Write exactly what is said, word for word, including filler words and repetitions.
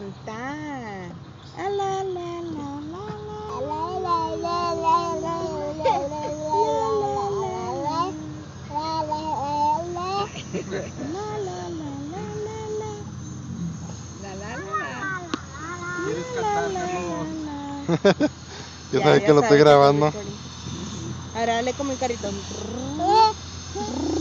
cantar. La, la, la, la, ¿Quieres cantar, Carlos? Yo sabía que lo estoy grabando. Ahora dale como el carrito.